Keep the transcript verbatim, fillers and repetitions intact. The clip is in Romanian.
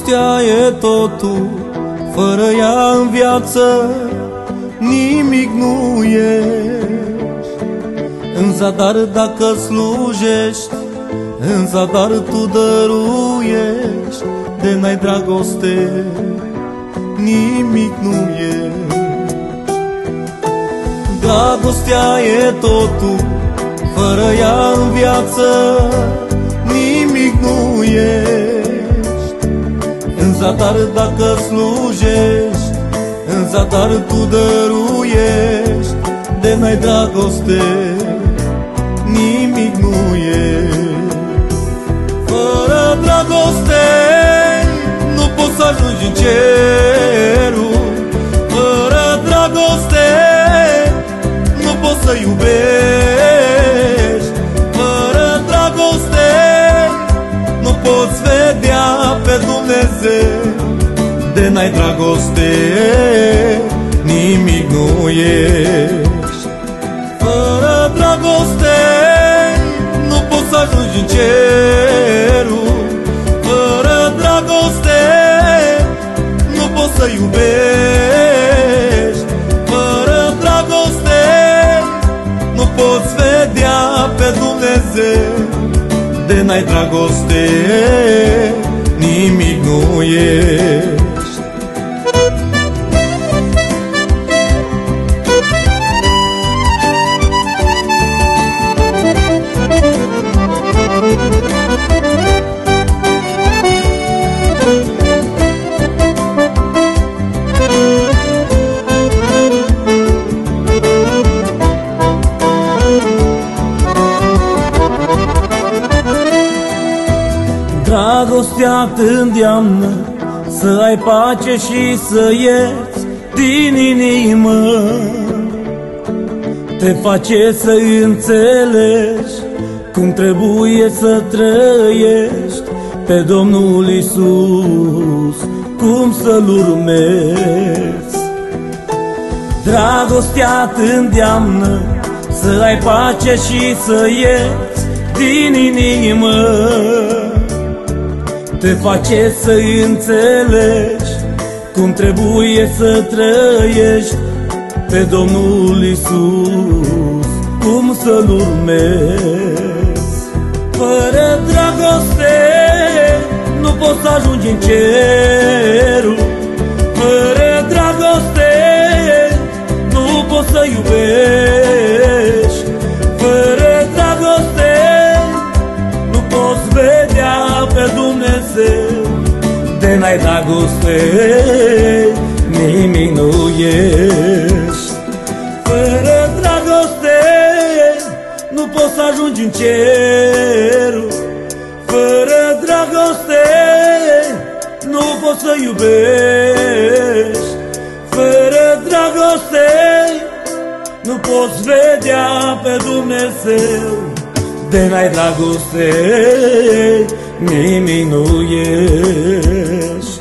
Dragostea e totul, fără ea în viață nimic nu ești. În zadar dacă slujești, în zadar tu dăruiești. De n-ai dragoste, nimic nu ești. Dragostea e totul, fără ea în viață nimic nu ești. În zadar dacă slujești, în zadar tu dăruiești. De n-ai dragoste, nimic nu ești. Fără dragoste nu poți să ajungi în cerul. Fără dragoste nu poți să iubești. Fără dragoste nu poți vedea pe Dumnezeu. De n-ai dragoste, nimic nu ești. Fără dragoste nu poți să ajungi în cerul. Fără dragoste nu poți să iubești. Fără dragoste nu poți vedea pe Dumnezeu. De n-ai dragoste, nimic nu ești. Dragostea te îndeamnă să ai pace și să ierți din inimă. Te face să înțelegi cum trebuie să trăiești pe Domnul Iisus, cum să-L urmezi. Dragostea te îndeamnă să ai pace și să ierți din inimă. Te face să înțelegi cum trebuie să trăiești pe Domnul Iisus, cum să-L urmezi. Fără dragoste nu poți să ajungi în cerul. Fără dragoste nu poți să iubești. Fără dragoste nu poți vedea pe Dumnezeu. De n-ai dragoste, nimic nu ești. Fără dragoste nu poți să ajungi în cerul. Fără dragoste nu poți să iubești. Fără dragoste nu poți vedea pe Dumnezeu. De n-ai dragoste, nimic nu ești.